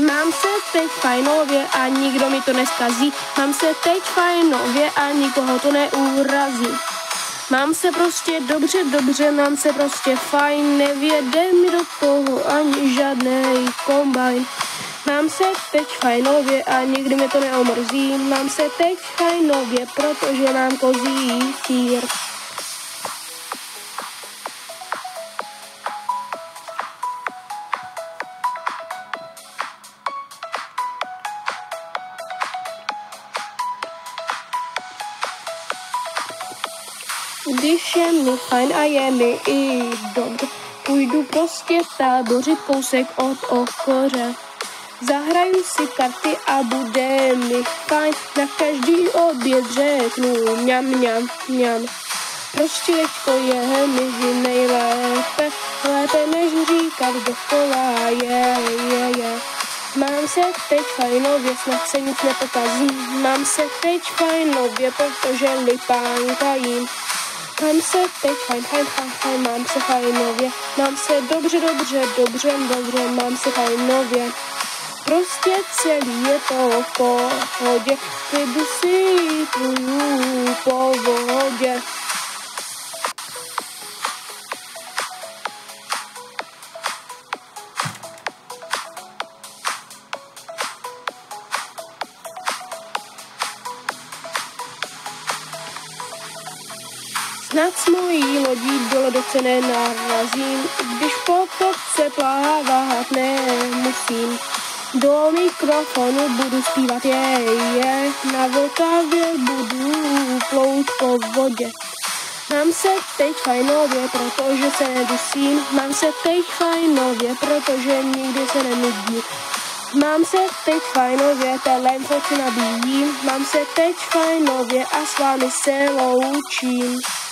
Mám se teď fajnově a nikdo mi to neskazí. Mám se teď fajnově a nikoho to neurazí. Mám se prostě dobře, mám se prostě fajn, nevěde mi do toho ani žádnej kombajn. Mám se teď fajnově a nikdy mi to neomrzí. Mám se teď fajnově, protože mám kozí sír. Když je mi fajn a je mi i dobře, půjdu prostě tábořit kousek od okoře. Zahraju si karty a bude mi fajn, na každý oběd řeknu mňam, mňam, mňam. Prostě teďko je mi nejlépe, lépe než říkat dokola, je. Mám se teď fajnově, snad se nic nepokazí. Mám se teď fajnově, protože lipánka jím. Mám se teď fajn, mám se fajnově. Mám se dobře, mám se fajnově. Prostě celý je to v pohodě, klidu si pluju po vodě. Snad s mojí lodí dole do cené narazím, když po topce plávat nemusím. Do mikrofonu budu zpívat je, na Vltavě budu plout po vodě. Mám se teď fajnově, protože se nedusím, mám se teď fajnově, protože nikdy se nenudím. Mám se teď fajnově, telefon si nabíjím, mám se teď fajnově a s vámi se loučím.